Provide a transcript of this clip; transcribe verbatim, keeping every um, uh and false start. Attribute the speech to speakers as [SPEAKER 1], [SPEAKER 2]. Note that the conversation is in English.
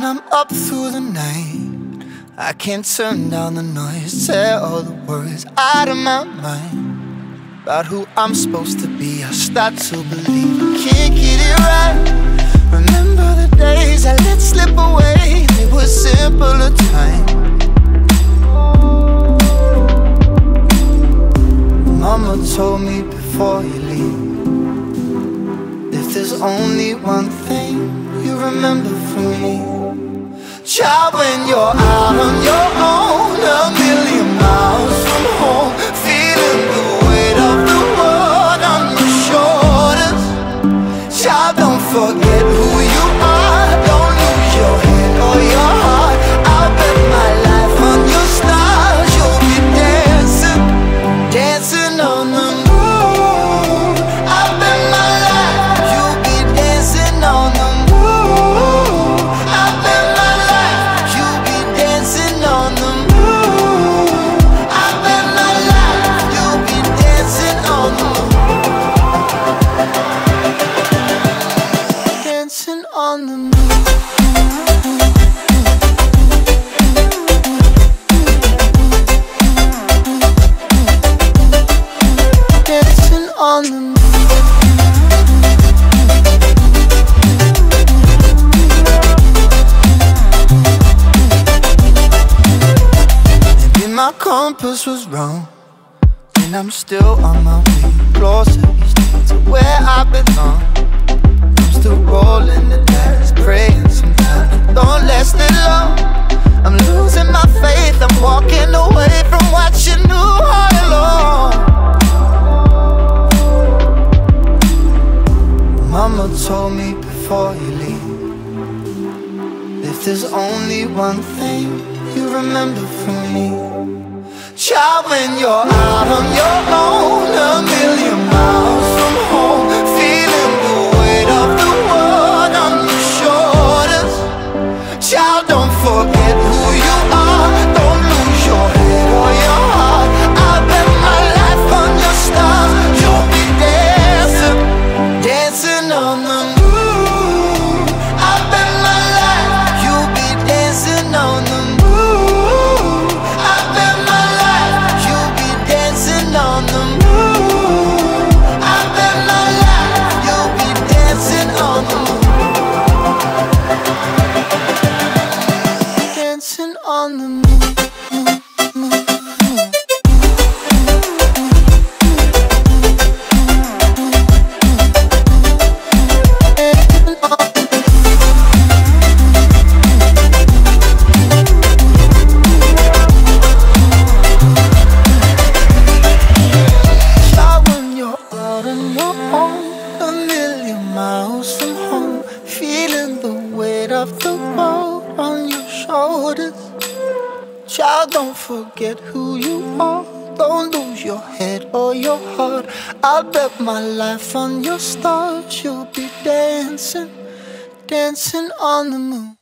[SPEAKER 1] I'm up through the night, I can't turn down the noise. Tear all the words out of my mind about who I'm supposed to be. I start to believe I can't get it right. Remember the days I let slip away, they were simpler times. Mama told me before you leave, if there's only one thing you remember from me, child, when you're out on your own, a million miles from home, feeling the weight of the world on your shoulders, child, don't forget who you are. Don't lose your head or your heart. I'll bet my life on your stars. You'll be dancing, dancing on the moon. I'll bet my life you'll be dancing on the moon. I'll bet my life you'll be dancing on the moon. I'll bet my life you'll be dancing on the moon. Dancing on the moon. Dancing on the moon. Maybe my compass was wrong, and I'm still on my way closer each day to where I belong. I'm still rolling the dice, praying sometimes it don't last it long. I'm losing my faith, I'm walking away from what you knew all along. Mama told me before you leave, if there's only one thing you remember from me, child, when you're out on your own, a million miles from home, feeling the weight of the world on your shoulders, child, don't forget who you are. Don't lose your head or your heart. I'll bet my life on your stars. You'll be dancing, dancing on the moon. I'll bet my life you'll be dancing on the moon. I'll bet my life you'll be dancing on the moon. I'll bet my life you'll be dancing on the moon. Dancing on the moon. Child, when you're out on your own, a million miles from home, feeling the weight of the world on your shoulders, child, don't forget who you are. Don't lose your head or your heart. I'll bet my life on your stars. You'll be dancing, dancing on the moon.